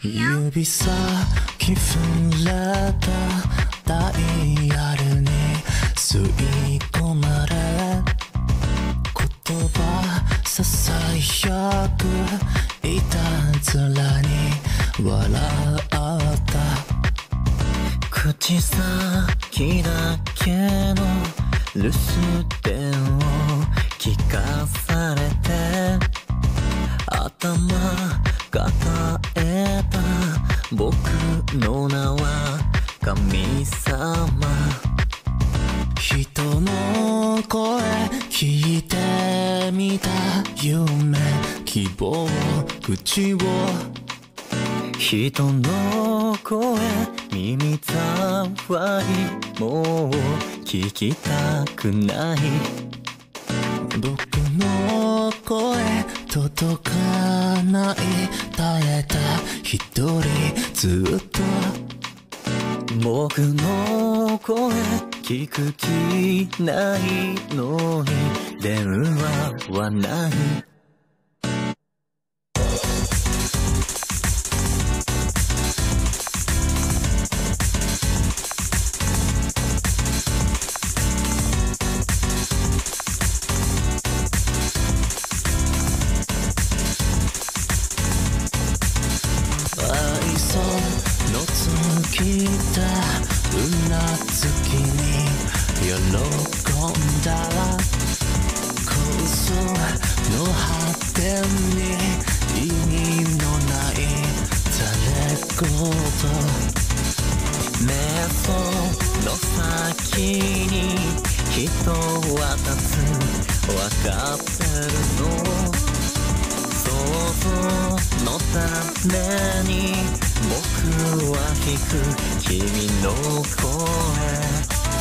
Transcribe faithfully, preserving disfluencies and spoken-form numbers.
指先触れたダイヤルに吸い込まれ言葉ささやくいたずらに笑った口先だけの留守電を聞かされて頭抱えた僕の名は神様人の声聞いてみた夢希望口を人の声耳障りもう聞きたくない僕の声届かない耐えた一人ずっと僕の声聞く気ないのに電話はない来たうなずきに喜んだら構想の果てに意味のないざれ言瞑想の先に人は立つ分かってるの想像のために僕は聞く君の声